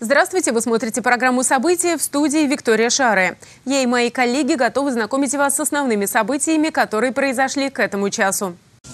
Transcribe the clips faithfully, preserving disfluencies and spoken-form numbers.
Здравствуйте, вы смотрите программу «События», в студии Виктория Шаре. Я и мои коллеги готовы знакомить вас с основными событиями, которые произошли к этому часу.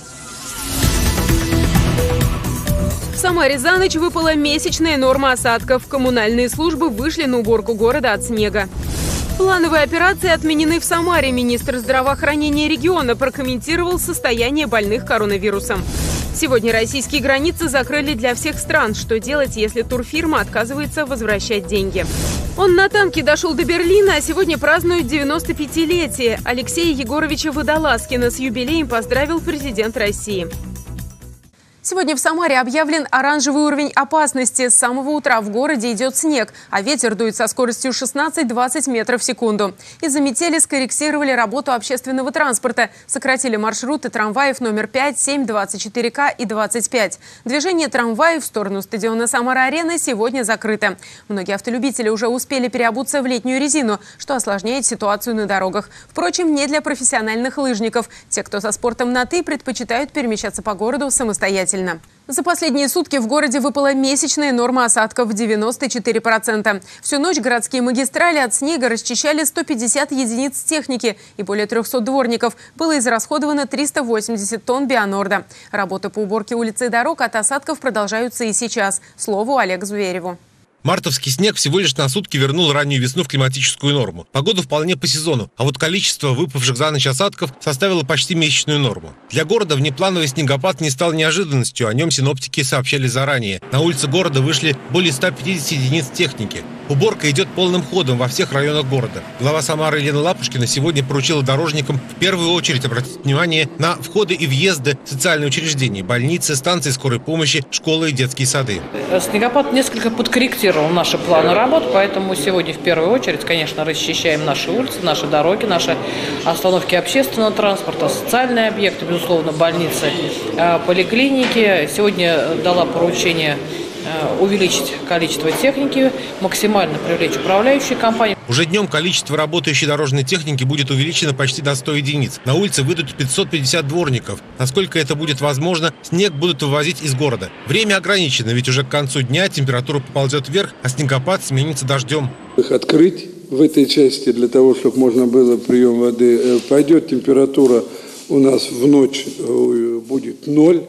В Самаре за ночь выпала месячная норма осадков. Коммунальные службы вышли на уборку города от снега. Плановые операции отменены в Самаре. Министр здравоохранения региона прокомментировал состояние больных коронавирусом. Сегодня российские границы закрыли для всех стран. Что делать, если турфирма отказывается возвращать деньги? Он на танке дошел до Берлина, а сегодня празднует девяносто пятилетие. Алексея Егоровича Водолазкина с юбилеем поздравил президент России. Сегодня в Самаре объявлен оранжевый уровень опасности. С самого утра в городе идет снег, а ветер дует со скоростью шестнадцать-двадцать метров в секунду. Из-за метели скорректировали работу общественного транспорта. Сократили маршруты трамваев номер пять, семь, двадцать четыре К и двадцать пять. Движение трамваев в сторону стадиона «Самара-Арена» сегодня закрыто. Многие автолюбители уже успели переобуться в летнюю резину, что осложняет ситуацию на дорогах. Впрочем, не для профессиональных лыжников. Те, кто со спортом на «ты», предпочитают перемещаться по городу самостоятельно. За последние сутки в городе выпала месячная норма осадков в девяносто четыре процента. Всю ночь городские магистрали от снега расчищали сто пятьдесят единиц техники и более трёхсот дворников. Было израсходовано триста восемьдесят тонн бионорда. Работы по уборке улиц и дорог от осадков продолжаются и сейчас. Слово Олегу Звереву. Мартовский снег всего лишь на сутки вернул раннюю весну в климатическую норму. Погода вполне по сезону, а вот количество выпавших за ночь осадков составило почти месячную норму. Для города внеплановый снегопад не стал неожиданностью, о нем синоптики сообщали заранее. На улицы города вышли более ста пятидесяти единиц техники. Уборка идет полным ходом во всех районах города. Глава Самары Елена Лапушкина сегодня поручила дорожникам в первую очередь обратить внимание на входы и въезды в социальные учреждения, больницы, станции скорой помощи, школы и детские сады. Снегопад несколько подкорректировал наши планы работ, поэтому сегодня в первую очередь, конечно, расчищаем наши улицы, наши дороги, наши остановки общественного транспорта, социальные объекты, безусловно, больницы, поликлиники. Сегодня дала поручение увеличить количество техники, максимально привлечь управляющие компании. Уже днем количество работающей дорожной техники будет увеличено почти до ста единиц. На улице выйдут пятьсот пятьдесят дворников. Насколько это будет возможно, снег будут вывозить из города. Время ограничено, ведь уже к концу дня температура поползет вверх, а снегопад сменится дождем. Их открыть в этой части для того, чтобы можно было прием воды. Пойдет температура у нас в ночь будет ноль.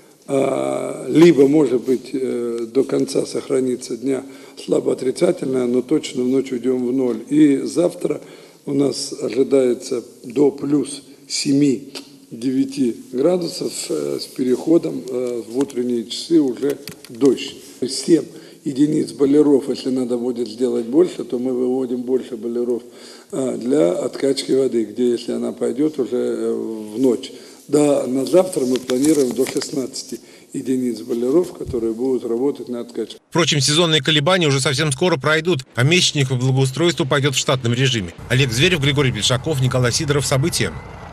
Либо, может быть, до конца сохранится дня слабо отрицательная, но точно в ночь уйдем в ноль. И завтра у нас ожидается до плюс семи-девяти градусов с переходом в утренние часы уже дождь. семь единиц бойлеров, если надо будет сделать больше, то мы выводим больше бойлеров для откачки воды, где, если она пойдет уже в ночь. Да, на завтра мы планируем до шестнадцати единиц бойлеров, которые будут работать на откачке. Впрочем, сезонные колебания уже совсем скоро пройдут, а месячник по благоустройству пойдет в штатном режиме. Олег Зверев, Григорий Бельшаков, Николай Сидоров. События.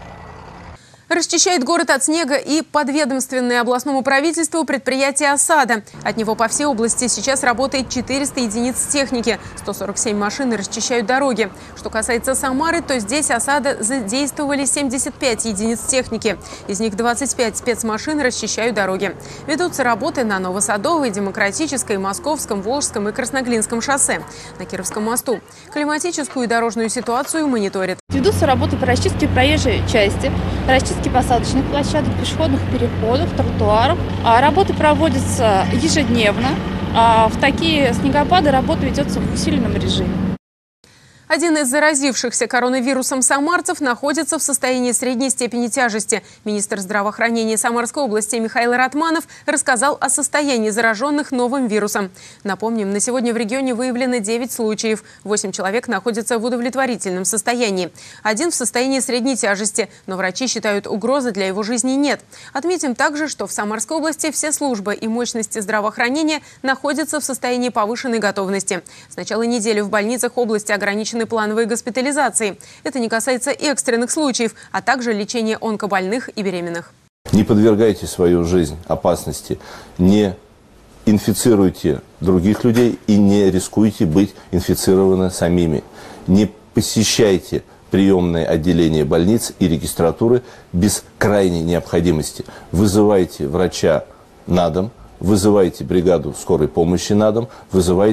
Расчищает город от снега и подведомственное областному правительству предприятие «Осада». От него по всей области сейчас работает четыреста единиц техники. сто сорок семь машин расчищают дороги. Что касается Самары, то здесь «Осада» задействовали семьдесят пять единиц техники. Из них двадцать пять спецмашин расчищают дороги. Ведутся работы на Новосадовой, Демократической, Московском, Волжском и Красноглинском шоссе. На Кировском мосту. Климатическую и дорожную ситуацию мониторят. Ведутся работы по расчистке проезжей части, расчистке посадочных площадок, пешеходных переходов, тротуаров. А работы проводятся ежедневно. А в такие снегопады работа ведется в усиленном режиме. Один из заразившихся коронавирусом самарцев находится в состоянии средней степени тяжести. Министр здравоохранения Самарской области Михаил Ратманов рассказал о состоянии зараженных новым вирусом. Напомним, на сегодня в регионе выявлено девять случаев. восемь человек находятся в удовлетворительном состоянии. Один в состоянии средней тяжести, но врачи считают, угрозы для его жизни нет. Отметим также, что в Самарской области все службы и мощности здравоохранения находятся в состоянии повышенной готовности. С начала недели в больницах области ограничены плановые госпитализации. Это не касается экстренных случаев, а также лечения онкобольных и беременных. Не подвергайте свою жизнь опасности, не инфицируйте других людей и не рискуйте быть инфицированы самими. Не посещайте приемные отделения больниц и регистратуры без крайней необходимости. Вызывайте врача на дом, вызывайте бригаду скорой помощи на дом, вызывайте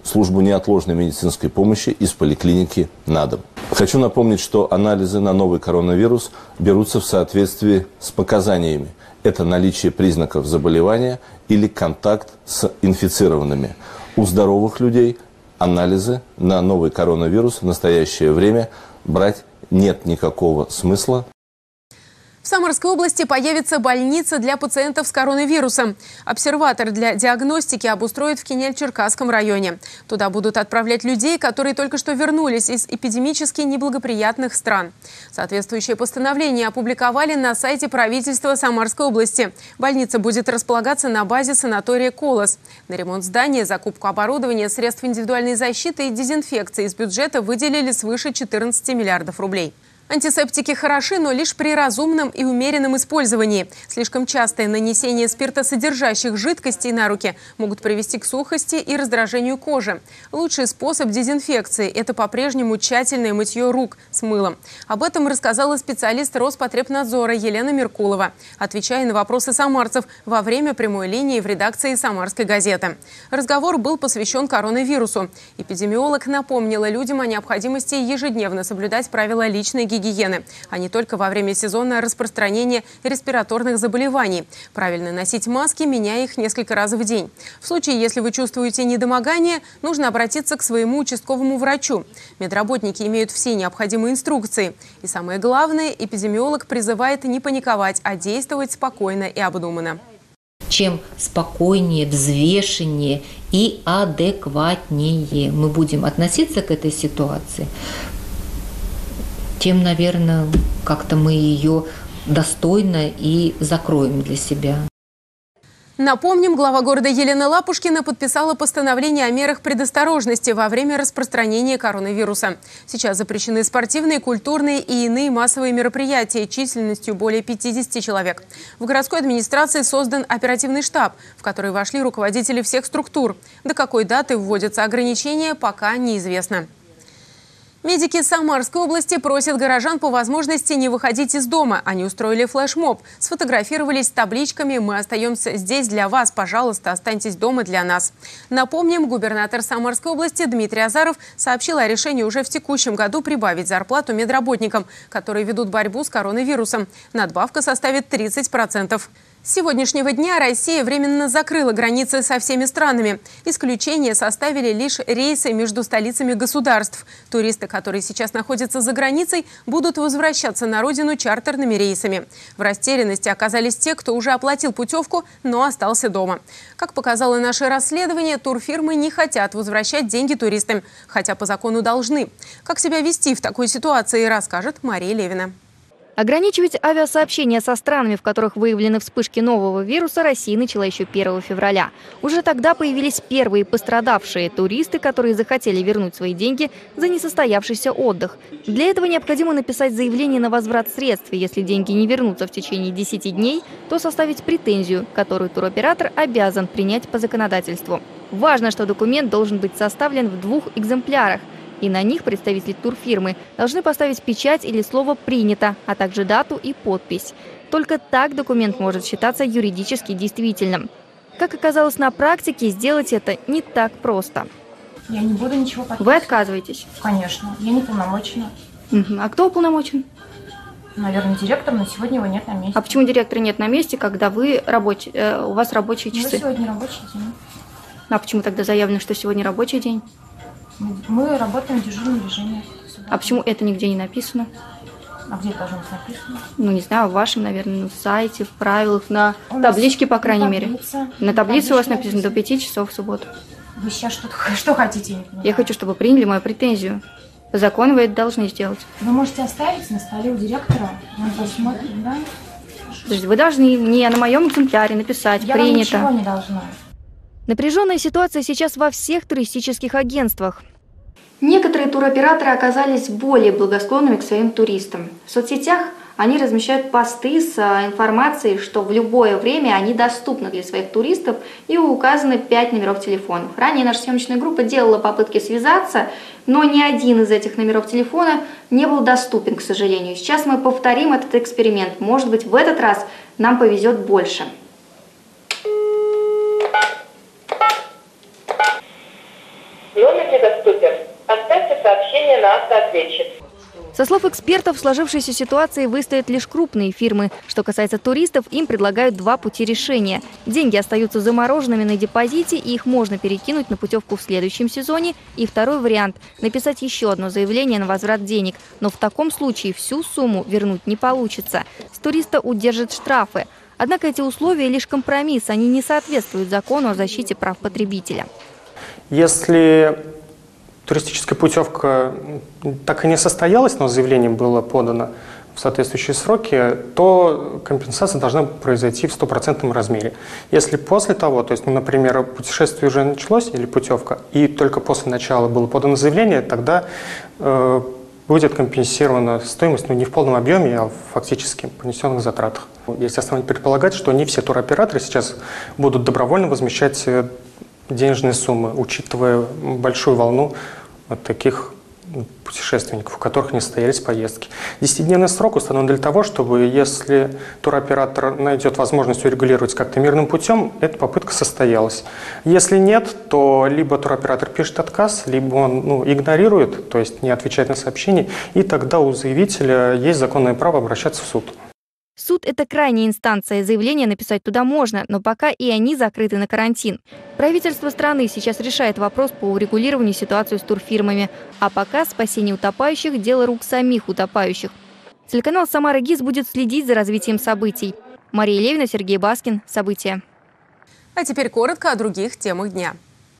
службу неотложной медицинской помощи из поликлиники на дом. Хочу напомнить, что анализы на новый коронавирус берутся в соответствии с показаниями. Это наличие признаков заболевания или контакт с инфицированными. У здоровых людей анализы на новый коронавирус в настоящее время брать нет никакого смысла. В Самарской области появится больница для пациентов с коронавирусом. Обсерватор для диагностики обустроят в Кинель-Черкасском районе. Туда будут отправлять людей, которые только что вернулись из эпидемически неблагоприятных стран. Соответствующее постановление опубликовали на сайте правительства Самарской области. Больница будет располагаться на базе санатория «Колос». На ремонт здания, закупку оборудования, средств индивидуальной защиты и дезинфекции из бюджета выделили свыше четырнадцати миллиардов рублей. Антисептики хороши, но лишь при разумном и умеренном использовании. Слишком частое нанесение спиртосодержащих жидкостей на руки могут привести к сухости и раздражению кожи. Лучший способ дезинфекции – это по-прежнему тщательное мытье рук с мылом. Об этом рассказала специалист Роспотребнадзора Елена Меркулова, отвечая на вопросы самарцев во время прямой линии в редакции «Самарской газеты». Разговор был посвящен коронавирусу. Эпидемиолог напомнила людям о необходимости ежедневно соблюдать правила личной гигиены. гигиены, а не только во время сезона распространения респираторных заболеваний. Правильно носить маски, меняя их несколько раз в день. В случае, если вы чувствуете недомогание, нужно обратиться к своему участковому врачу. Медработники имеют все необходимые инструкции. И самое главное, эпидемиолог призывает не паниковать, а действовать спокойно и обдуманно. Чем спокойнее, взвешеннее и адекватнее мы будем относиться к этой ситуации, тем, наверное, как-то мы ее достойно и закроем для себя. Напомним, глава города Елена Лапушкина подписала постановление о мерах предосторожности во время распространения коронавируса. Сейчас запрещены спортивные, культурные и иные массовые мероприятия численностью более пятидесяти человек. В городской администрации создан оперативный штаб, в который вошли руководители всех структур. До какой даты вводятся ограничения, пока неизвестно. Медики Самарской области просят горожан по возможности не выходить из дома. Они устроили флешмоб, сфотографировались с табличками «Мы остаемся здесь для вас, пожалуйста, останьтесь дома для нас». Напомним, губернатор Самарской области Дмитрий Азаров сообщил о решении уже в текущем году прибавить зарплату медработникам, которые ведут борьбу с коронавирусом. Надбавка составит тридцать процентов. С сегодняшнего дня Россия временно закрыла границы со всеми странами. Исключение составили лишь рейсы между столицами государств. Туристы, которые сейчас находятся за границей, будут возвращаться на родину чартерными рейсами. В растерянности оказались те, кто уже оплатил путевку, но остался дома. Как показало наше расследование, турфирмы не хотят возвращать деньги туристам, хотя по закону должны. Как себя вести в такой ситуации, расскажет Мария Левина. Ограничивать авиасообщение со странами, в которых выявлены вспышки нового вируса, Россия начала еще первого февраля. Уже тогда появились первые пострадавшие туристы, которые захотели вернуть свои деньги за несостоявшийся отдых. Для этого необходимо написать заявление на возврат средств. Если деньги не вернутся в течение десяти дней, то составить претензию, которую туроператор обязан принять по законодательству. Важно, что документ должен быть составлен в двух экземплярах. И на них представители турфирмы должны поставить печать или слово «принято», а также дату и подпись. Только так документ может считаться юридически действительным. Как оказалось на практике, сделать это не так просто. Я не буду ничего подписывать. Вы отказываетесь? Конечно, я не полномочена. Угу. А кто уполномочен? Наверное, директор, но сегодня его нет на месте. А почему директора нет на месте, когда вы рабочий, э, у вас рабочие часы? Ну, сегодня рабочий день. А почему тогда заявлено, что сегодня рабочий день? Мы работаем в дежурном режиме. А почему это нигде не написано? А где это должно быть написано? Ну, не знаю, в вашем, наверное, на сайте, в правилах, на табличке, по крайней мере. На таблице у вас написано до пяти часов в субботу. Вы сейчас что, что хотите? Я хочу, чтобы приняли мою претензию. По закону вы это должны сделать. Вы можете оставить на столе у директора, он посмотрит, да? То есть вы должны мне на моем экземпляре написать Я «принято». Я вам ничего не должна. Напряженная ситуация сейчас во всех туристических агентствах. Некоторые туроператоры оказались более благосклонными к своим туристам. В соцсетях они размещают посты с информацией, что в любое время они доступны для своих туристов, и указаны пять номеров телефонов. Ранее наша съемочная группа делала попытки связаться, но ни один из этих номеров телефона не был доступен, к сожалению. Сейчас мы повторим этот эксперимент. Может быть, в этот раз нам повезет больше. сообщение на автоответчик. Со слов экспертов, в сложившейся ситуации выстоят лишь крупные фирмы. Что касается туристов, им предлагают два пути решения. Деньги остаются замороженными на депозите, и их можно перекинуть на путевку в следующем сезоне. И второй вариант – написать еще одно заявление на возврат денег. Но в таком случае всю сумму вернуть не получится. С туриста удержат штрафы. Однако эти условия – лишь компромисс, они не соответствуют закону о защите прав потребителя. Если туристическая путевка так и не состоялась, но заявление было подано в соответствующие сроки, то компенсация должна произойти в стопроцентном размере. Если после того, то есть, ну, например, путешествие уже началось или путевка, и только после начала было подано заявление, тогда э, будет компенсирована стоимость, ну, не в полном объеме, а фактически понесенных затратах. Есть основания предполагать, что не все туроператоры сейчас будут добровольно возмещать денежные суммы, учитывая большую волну от таких путешественников, у которых не состоялись поездки. Десятидневный срок установлен для того, чтобы, если туроператор найдет возможность урегулировать как-то мирным путем, эта попытка состоялась. Если нет, то либо туроператор пишет отказ, либо он ну, игнорирует, то есть не отвечает на сообщения, и тогда у заявителя есть законное право обращаться в суд. Суд – это крайняя инстанция. Заявление написать туда можно, но пока и они закрыты на карантин. Правительство страны сейчас решает вопрос по урегулированию ситуации с турфирмами. А пока спасение утопающих – дело рук самих утопающих. Телеканал «Самара ГИС» будет следить за развитием событий. Мария Левина, Сергей Баскин. События. А теперь коротко о других темах дня.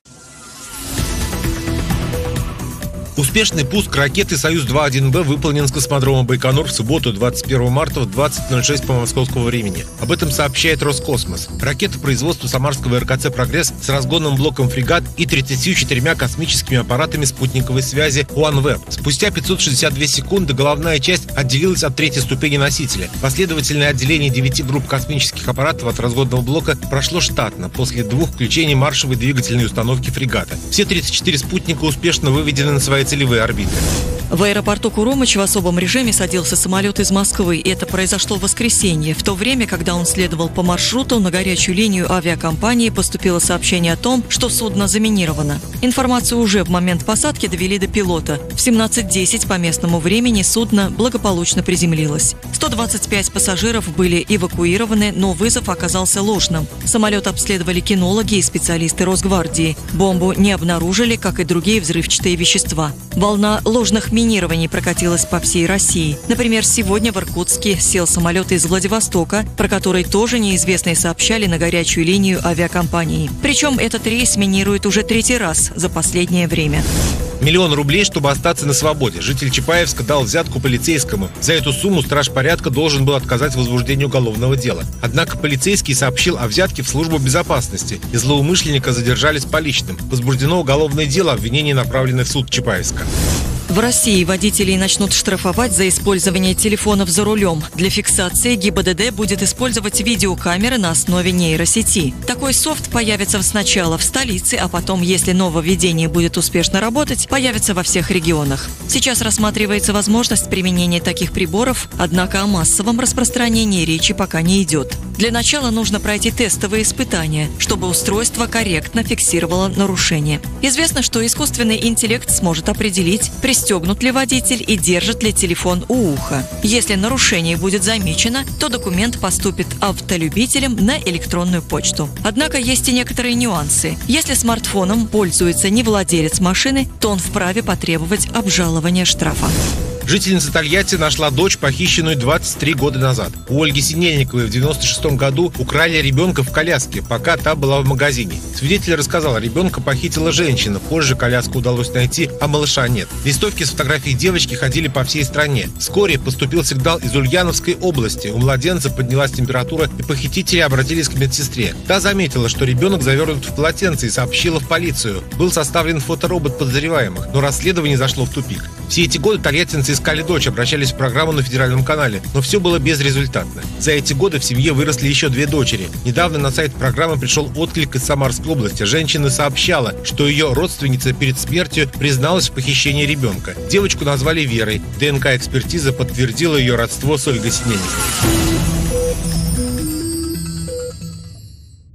Успешный пуск ракеты «Союз-два один Б» выполнен с космодрома Байконур в субботу, двадцать первого марта в двадцать ноль шесть по московскому времени. Об этом сообщает Роскосмос. Ракета производства самарского эр ка цэ «Прогресс» с разгонным блоком «Фрегат» и тридцатью четырьмя космическими аппаратами спутниковой связи OneWeb. Спустя пятьсот шестьдесят две секунды головная часть отделилась от третьей ступени носителя. Последовательное отделение девяти групп космических аппаратов от разгонного блока прошло штатно после двух включений маршевой двигательной установки «Фрегата». Все тридцать четыре спутника успешно выведены на свои целевые орбиты. В аэропорту Куромыч в особом режиме садился самолет из Москвы. Это произошло в воскресенье. В то время, когда он следовал по маршруту, на горячую линию авиакомпании поступило сообщение о том, что судно заминировано. Информацию уже в момент посадки довели до пилота. В семнадцать десять по местному времени судно благополучно приземлилось. сто двадцать пять пассажиров были эвакуированы, но вызов оказался ложным. Самолет обследовали кинологи и специалисты Росгвардии. Бомбу не обнаружили, как и другие взрывчатые вещества. Волна ложных минирований прокатилась по всей России. Например, сегодня в Иркутске сел самолет из Владивостока, про который тоже неизвестные сообщали на горячую линию авиакомпании. Причем этот рейс минирует уже третий раз за последнее время. Миллион рублей, чтобы остаться на свободе. Житель Чапаевска дал взятку полицейскому. За эту сумму страж порядка должен был отказать в возбуждении уголовного дела. Однако полицейский сообщил о взятке в службу безопасности, и злоумышленника задержали с поличным. Возбуждено уголовное дело, обвинение направлено в суд Чапаевска. В России водителей начнут штрафовать за использование телефонов за рулем. Для фиксации ГИБДД будет использовать видеокамеры на основе нейросети. Такой софт появится сначала в столице, а потом, если нововведение будет успешно работать, появится во всех регионах. Сейчас рассматривается возможность применения таких приборов, однако о массовом распространении речи пока не идет. Для начала нужно пройти тестовые испытания, чтобы устройство корректно фиксировало нарушение. Известно, что искусственный интеллект сможет определить, пристегнут ли водитель и держит ли телефон у уха. Если нарушение будет замечено, то документ поступит автолюбителям на электронную почту. Однако есть и некоторые нюансы. Если смартфоном пользуется не владелец машины, то он вправе потребовать обжалования штрафа. Жительница Тольятти нашла дочь, похищенную двадцать три года назад. У Ольги Синельниковой в девяносто шестом году украли ребенка в коляске, пока та была в магазине. Свидетель рассказал, ребенка похитила женщина. Позже коляску удалось найти, а малыша нет. Листовки с фотографией девочки ходили по всей стране. Вскоре поступил сигнал из Ульяновской области. У младенца поднялась температура, и похитители обратились к медсестре. Та заметила, что ребенок завернут в полотенце, и сообщила в полицию. Был составлен фоторобот подозреваемых, но расследование зашло в тупик. Все эти годы тольяттинцы искали дочь, обращались в программу на федеральном канале, но все было безрезультатно. За эти годы в семье выросли еще две дочери. Недавно на сайт программы пришел отклик из Самарской области. Женщина сообщала, что ее родственница перед смертью призналась в похищении ребенка. Девочку назвали Верой. ДНК-экспертиза подтвердила ее родство с Ольгой Синельниковой.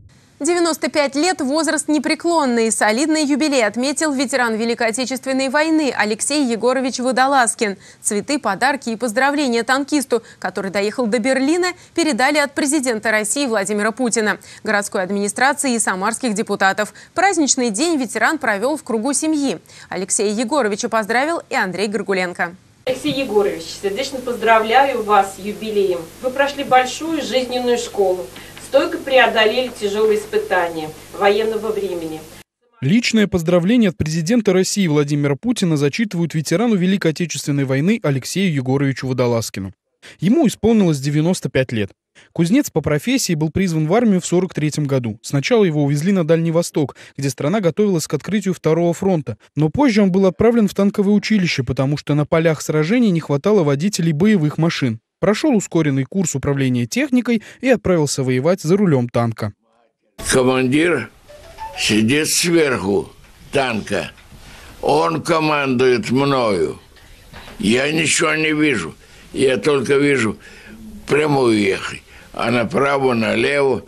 девяносто пять лет – возраст непреклонный. Солидный юбилей отметил ветеран Великой Отечественной войны Алексей Егорович Водолазкин. Цветы, подарки и поздравления танкисту, который доехал до Берлина, передали от президента России Владимира Путина, городской администрации и самарских депутатов. Праздничный день ветеран провел в кругу семьи. Алексея Егоровича поздравил и Андрей Горгуленко. Алексей Егорович, сердечно поздравляю вас с юбилеем. Вы прошли большую жизненную школу. Стойко преодолели тяжелые испытания военного времени. Личное поздравление от президента России Владимира Путина зачитывают ветерану Великой Отечественной войны Алексею Егоровичу Водолазкину. Ему исполнилось девяносто пять лет. Кузнец по профессии был призван в армию в сорок третьем году. Сначала его увезли на Дальний Восток, где страна готовилась к открытию Второго фронта. Но позже он был отправлен в танковое училище, потому что на полях сражений не хватало водителей боевых машин. Прошел ускоренный курс управления техникой и отправился воевать за рулем танка. Командир сидит сверху танка. Он командует мною. Я ничего не вижу. Я только вижу прямую ехать. А направо, налево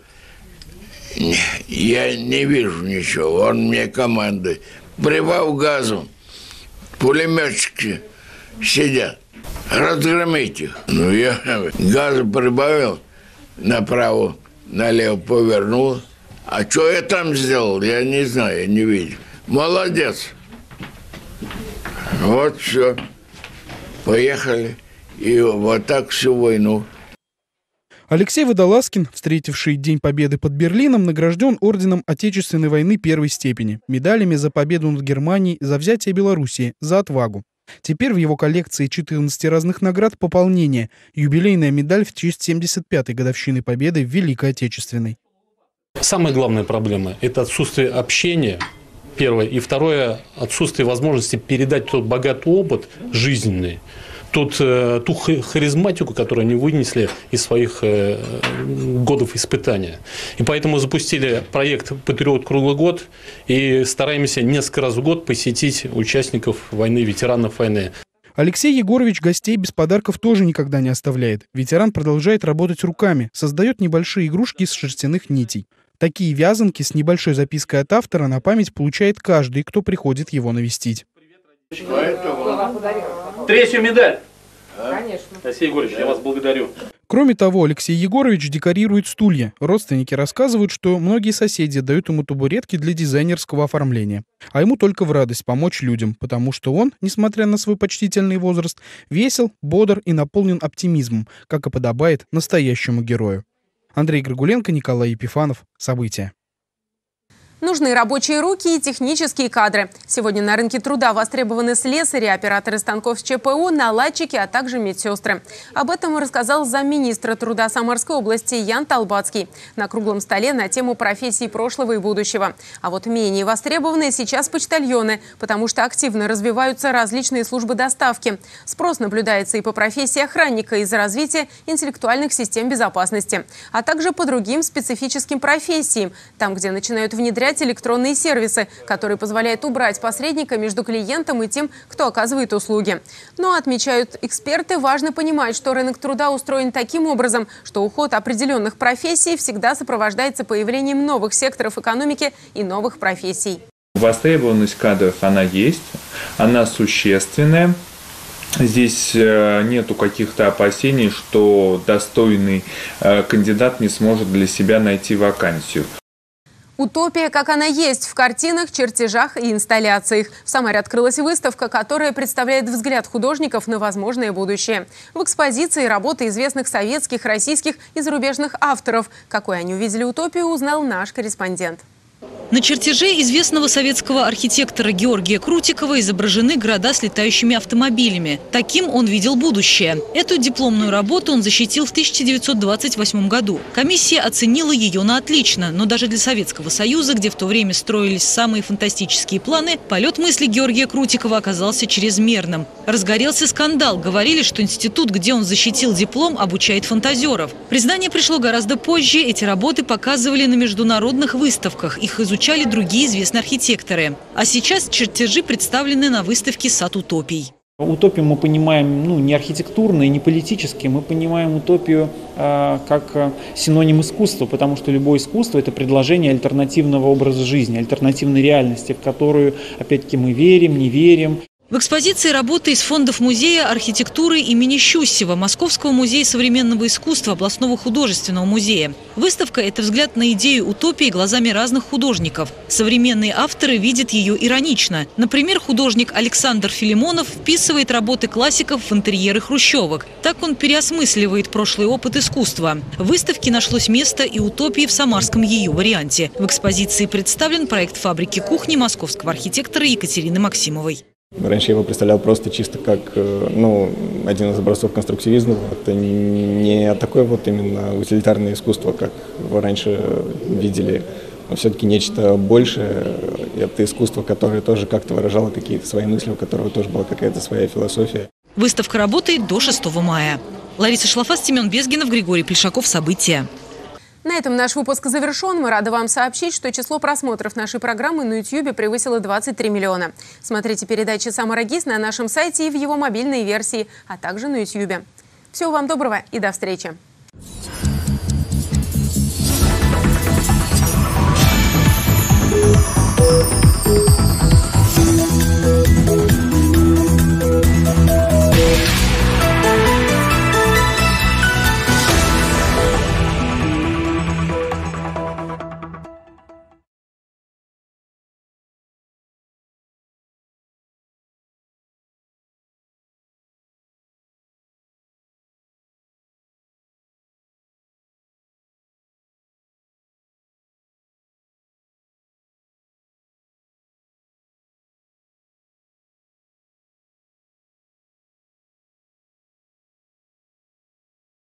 я не вижу ничего. Он мне командует. Прибавь газу. Пулеметчики сидят. Разгромить их. Ну, я газу прибавил, направо, налево повернул. А что я там сделал, я не знаю, я не видел. Молодец. Вот все. Поехали. И вот так всю войну. Алексей Водолазкин, встретивший День Победы под Берлином, награжден орденом Отечественной войны первой степени, медалями за победу над Германией, за взятие Белоруссии, за отвагу. Теперь в его коллекции четырнадцати разных наград пополнение. Юбилейная медаль в честь семьдесят пятой годовщины Победы в Великой Отечественной. Самая главная проблема – это отсутствие общения, первое. И второе – отсутствие возможности передать тот богатый опыт жизненный, тот, ту харизматику, которую они вынесли из своих э, годов испытания. И поэтому запустили проект «Патриот круглый год» и стараемся несколько раз в год посетить участников войны, ветеранов войны. Алексей Егорович гостей без подарков тоже никогда не оставляет. Ветеран продолжает работать руками, создает небольшие игрушки из шерстяных нитей. Такие вязанки с небольшой запиской от автора на память получает каждый, кто приходит его навестить. Третью медаль. Конечно. Алексей Егорович, я вас благодарю. Кроме того, Алексей Егорович декорирует стулья. Родственники рассказывают, что многие соседи дают ему табуретки для дизайнерского оформления. А ему только в радость помочь людям, потому что он, несмотря на свой почтительный возраст, весел, бодр и наполнен оптимизмом, как и подобает настоящему герою. Андрей Горгуленко, Николай Епифанов. События. Нужны рабочие руки и технические кадры. Сегодня на рынке труда востребованы слесари, операторы станков с ЧПУ, наладчики, а также медсестры. Об этом рассказал замминистра труда Самарской области Ян Толбацкий на круглом столе на тему профессий прошлого и будущего. А вот менее востребованные сейчас почтальоны, потому что активно развиваются различные службы доставки. Спрос наблюдается и по профессии охранника из-за развития интеллектуальных систем безопасности, а также по другим специфическим профессиям, там, где начинают внедрять электронные сервисы, которые позволяют убрать посредника между клиентом и тем, кто оказывает услуги. Но, отмечают эксперты, важно понимать, что рынок труда устроен таким образом, что уход определенных профессий всегда сопровождается появлением новых секторов экономики и новых профессий. Востребованность кадров, она есть, она существенная. Здесь нету каких-то опасений, что достойный кандидат не сможет для себя найти вакансию. Утопия, как она есть, в картинах, чертежах и инсталляциях. В Самаре открылась выставка, которая представляет взгляд художников на возможное будущее. В экспозиции работы известных советских, российских и зарубежных авторов. Какой они увидели утопию, узнал наш корреспондент. На чертеже известного советского архитектора Георгия Крутикова изображены города с летающими автомобилями. Таким он видел будущее. Эту дипломную работу он защитил в тысяча девятьсот двадцать восьмом году. Комиссия оценила ее на отлично, но даже для Советского Союза, где в то время строились самые фантастические планы, полет мысли Георгия Крутикова оказался чрезмерным. Разгорелся скандал. Говорили, что институт, где он защитил диплом, обучает фантазеров. Признание пришло гораздо позже. Эти работы показывали на международных выставках. Их изучали другие известные архитекторы. А сейчас чертежи представлены на выставке «Сад утопий». Утопию мы понимаем ну, не архитектурно и не политически, мы понимаем утопию э, как э, синоним искусства, потому что любое искусство – это предложение альтернативного образа жизни, альтернативной реальности, в которую, опять-таки, мы верим, не верим. В экспозиции работы из фондов музея архитектуры имени Щусева, Московского музея современного искусства, областного художественного музея. Выставка – это взгляд на идею утопии глазами разных художников. Современные авторы видят ее иронично. Например, художник Александр Филимонов вписывает работы классиков в интерьеры хрущевок. Так он переосмысливает прошлый опыт искусства. В выставке нашлось место и утопии в самарском ее варианте. В экспозиции представлен проект фабрики кухни московского архитектора Екатерины Максимовой. Раньше я его представлял просто чисто как ну, один из образцов конструктивизма. Это не такое вот именно утилитарное искусство, как его раньше видели, но все-таки нечто большее. Это искусство, которое тоже как-то выражало какие-то свои мысли, у которого тоже была какая-то своя философия. Выставка работает до шестого мая. Лариса Шлафас, Семен Безгинов, Григорий Плешаков. События. На этом наш выпуск завершен. Мы рады вам сообщить, что число просмотров нашей программы на ютьюбе превысило двадцать три миллиона. Смотрите передачи «Самара ГИС» на нашем сайте и в его мобильной версии, а также на ютьюбе. Всего вам доброго и до встречи!